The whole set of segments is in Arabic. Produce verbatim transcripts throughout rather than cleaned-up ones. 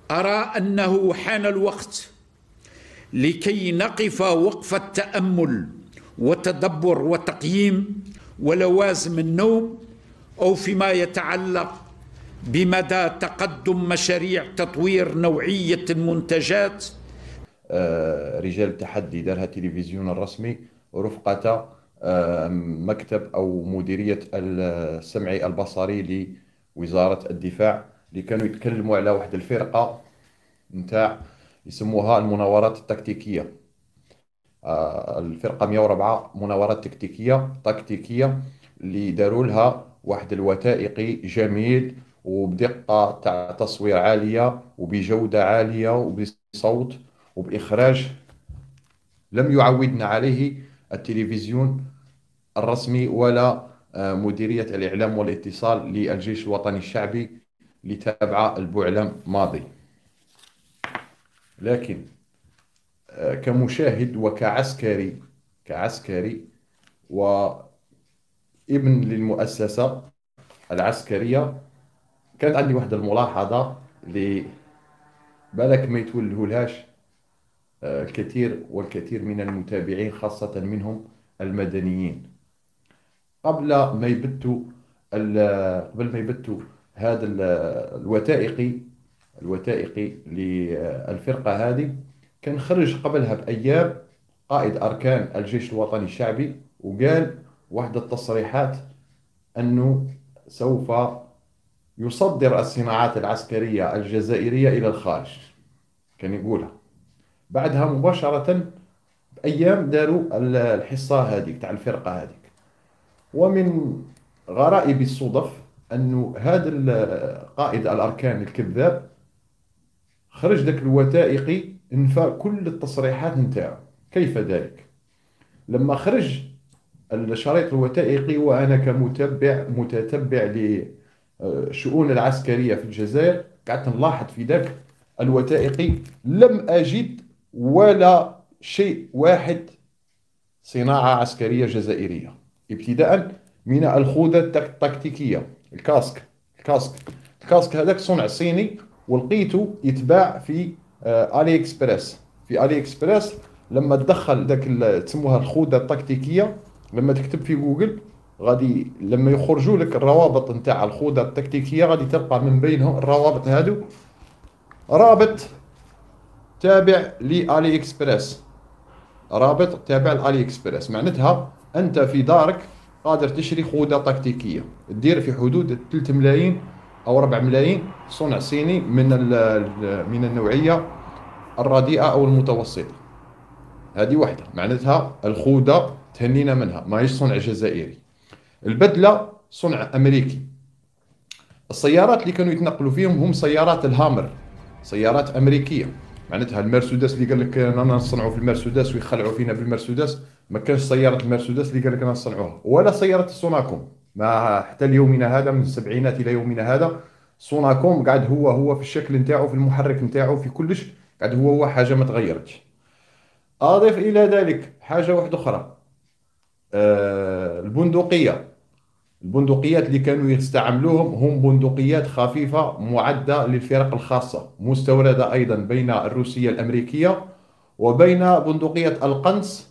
أرى أنه حان الوقت لكي نقف وقفة تأمل وتدبر وتقييم ولوازم النوم، أو فيما يتعلق بمدى تقدم مشاريع تطوير نوعية المنتجات. رجال التحدي دارها التلفزيون الرسمي رفقة مكتب أو مديرية السمع البصري لوزارة الدفاع، اللي كانوا يتكلموا على واحد الفرقة نتاع يسموها المناورات التكتيكية. الفرقة مئة وأربعة مناورات تكتيكية تكتيكية اللي داروا لها واحد الوثائقي جميل وبدقة تاع تصوير عالية وبجودة عالية وبصوت وبإخراج لم يعودنا عليه التلفزيون الرسمي ولا مديرية الإعلام والاتصال للجيش الوطني الشعبي لتابع البعلم ماضي. لكن كمشاهد وكعسكري كعسكري وابن للمؤسسة العسكرية، كانت عندي واحدة الملاحظة اللي بالك ما يتولهولهاش الكثير والكثير من المتابعين، خاصة منهم المدنيين. قبل ما يبتوا قبل ما يبتوا هذا الوثائقي الوثائقي للفرقة هذه، كان خرج قبلها بأيام قائد أركان الجيش الوطني الشعبي وقال واحدة التصريحات أنه سوف يصدر الصناعات العسكرية الجزائرية إلى الخارج. كان يقولها. بعدها مباشرة بأيام داروا الحصة هذيك تاع الفرقة هذيك. ومن غرائب الصدف أنه هذا قائد الأركان الكذاب خرج ذاك الوثائقي انفى كل التصريحات نتاعو. كيف ذلك؟ لما خرج الشريط الوثائقي وأنا كمتبع متتبع للشؤون العسكرية في الجزائر، قعدت نلاحظ في ذاك الوثائقي لم أجد ولا شيء واحد صناعة عسكرية جزائرية، ابتداء من الخوذة التكتيكية الكاسك الكاسك الكاسك هذاك صنع صيني ولقيته يتباع في آلي إكسبريس. في آلي إكسبريس لما تدخل ذاك تسموها الخوذة التكتيكية، لما تكتب في جوجل غادي لما يخرجوا لك الروابط نتاع الخوذة التكتيكية غادي تلقى من بينهم الروابط هادو رابط تابع لآلي إكسبريس، رابط تابع لآلي إكسبريس. معناتها أنت في دارك قادر تشري خوذة تكتيكية تدير في حدود ثلاثة ملايين أو أربعة ملايين، صنع صيني من من النوعية الرديئة أو المتوسطة. هذه واحدة، معناتها الخوذة تهنينا منها ماهيش صنع جزائري. البدلة صنع أمريكي. السيارات اللي كانوا يتنقلوا فيهم هم سيارات الهامر، سيارات أمريكية. معناتها المرسيدس اللي قال لك انا نصنعوا في المرسيدس ويخلعوا فينا بالمرسيدس، ما كانش سيارة المرسيدس اللي قال لك انا نصنعوها، ولا سيارة السوناكوم. ما حتى ليومنا هذا من السبعينات إلى يومنا هذا سوناكوم قاعد هو هو في الشكل نتاعو، في المحرك نتاعو، في كلش قاعد هو هو، حاجة ما تغيرتش. أضيف إلى ذلك حاجة واحدة أخرى، آه البندقية. البندقيات اللي كانوا يستعملوهم هم بندقيات خفيفة معدة للفرق الخاصة، مستوردة أيضا بين الروسية الأمريكية وبين بندقية القنص.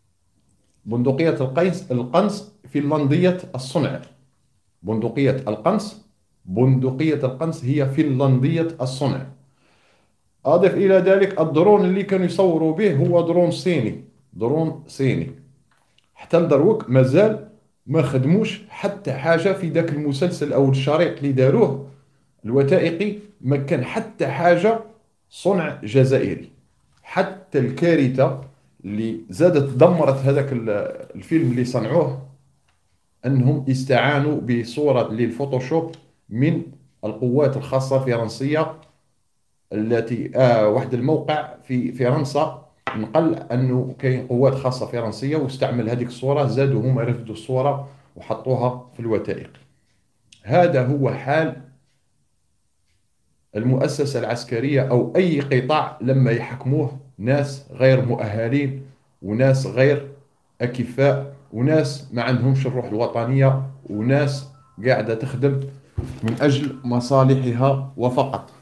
بندقية القيس القنص فنلندية الصنع. بندقية القنص بندقية القنص هي فنلندية الصنع. أضف إلى ذلك الدرون اللي كانوا يصوروا به هو درون صيني، درون صيني. حتى لدروك مازال ما خدموش حتى حاجة في ذاك المسلسل أو الشريط اللي داروه الوثائقي، ما كان حتى حاجة صنع جزائري. حتى الكارثة اللي زادت دمرت هذاك الفيلم اللي صنعوه أنهم استعانوا بصورة للفوتوشوب من القوات الخاصة الفرنسية، التي آه واحد الموقع في فرنسا نقل أنه كاين قوات خاصة فرنسية واستعمل هذيك الصورة، زادوا هما رفدوا الصورة وحطوها في الوثائق. هذا هو حال المؤسسة العسكرية أو أي قطاع لما يحكموه ناس غير مؤهلين وناس غير أكفاء وناس ما عندهمش الروح الوطنية وناس قاعدة تخدم من أجل مصالحها وفقط.